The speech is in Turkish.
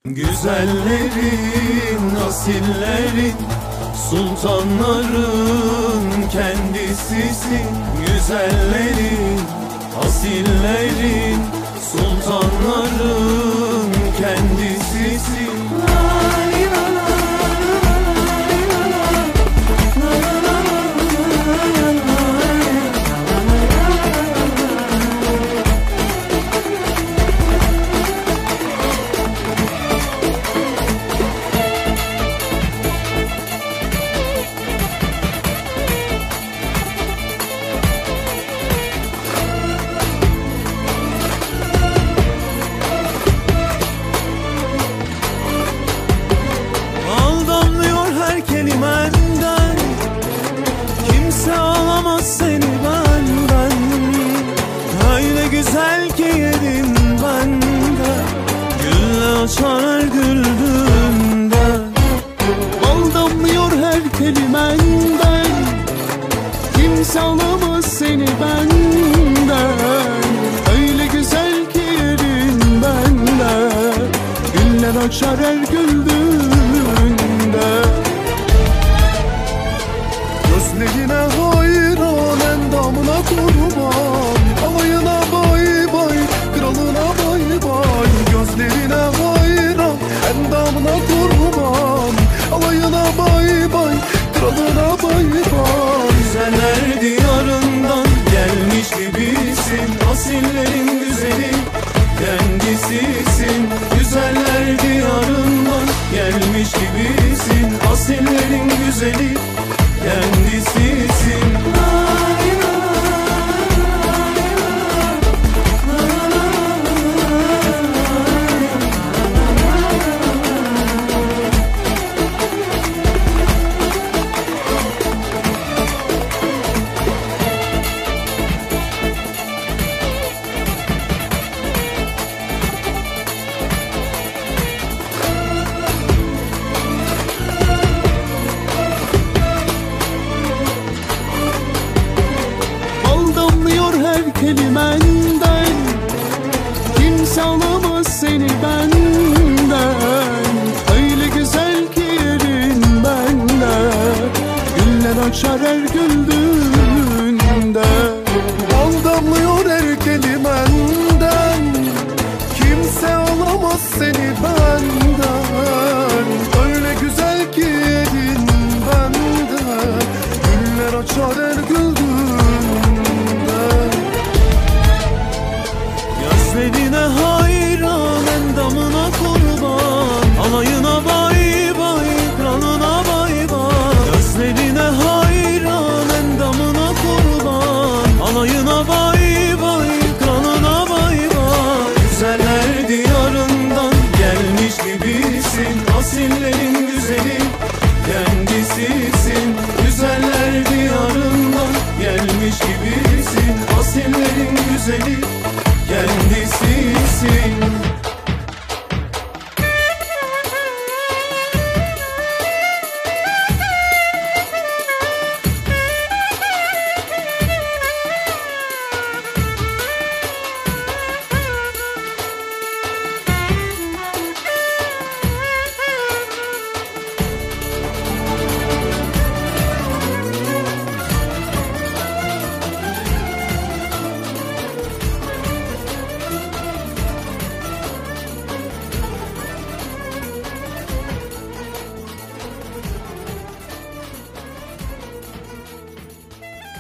Güzellerin, asillerin, sultanların kendisisin. Güzellerin, asillerin, sultanların kendisisin. Seni benden, öyle güzel ki yerin bende, güller açar her güldüğünde. Bal damlıyor her kelimenden, kimse alamaz seni benden. Öyle güzel ki yerin bende, güller açar her güldüğünde. Gözlerine hayran, endamına kurban, alayına bay bay, kralına bay bay. Gözlerine hayran, endamına kurban, alayına bay bay, kralına bay bay. Güzeller diyarından gelmiş gibisin, asillerin güzeli kendisisin. Güzeller diyarından gelmiş gibisin, asillerin güzeli kendisisin. Kelimenden, kimse alamaz seni benden. Öyle güzel ki yerin bende, güller açar her güldüğünde. Bal damlıyor her kelimenden, kimse alamaz seni benden. Öyle güzel ki yerin bende, güller açar her güldüğünde. Gözlerine hayran, endamına kurban, alayına bay bay, kralına bay bay. Gözlerine hayran, endamına kurban, alayına bay bay, kralına bay bay. Güzeller diyarından gelmiş gibisin, asillerin güzeli kendisisin. Güzeller diyarından gelmiş gibisin, asillerin güzeli kendisisin.